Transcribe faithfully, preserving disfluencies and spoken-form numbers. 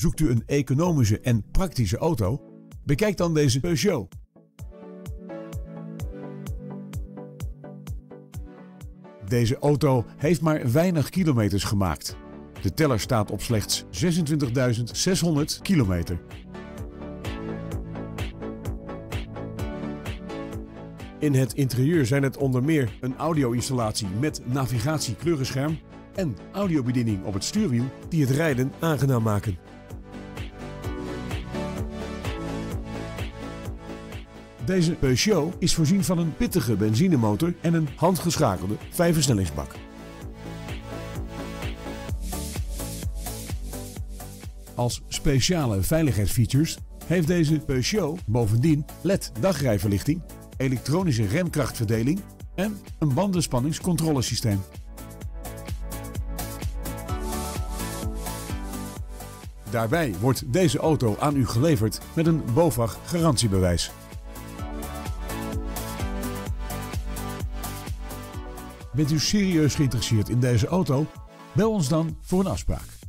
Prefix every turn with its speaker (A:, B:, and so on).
A: Zoekt u een economische en praktische auto? Bekijk dan deze Peugeot. Deze auto heeft maar weinig kilometers gemaakt. De teller staat op slechts zesentwintigduizend zeshonderd kilometer. In het interieur zijn het onder meer een audio-installatie met navigatie-kleurenscherm en audiobediening op het stuurwiel die het rijden aangenaam maken. Deze Peugeot is voorzien van een pittige benzinemotor en een handgeschakelde vijfversnellingsbak. Als speciale veiligheidsfeatures heeft deze Peugeot bovendien L E D dagrijverlichting, elektronische remkrachtverdeling en een bandenspanningscontrolesysteem. Daarbij wordt deze auto aan u geleverd met een BOVAG garantiebewijs. Bent u serieus geïnteresseerd in deze auto? Bel ons dan voor een afspraak.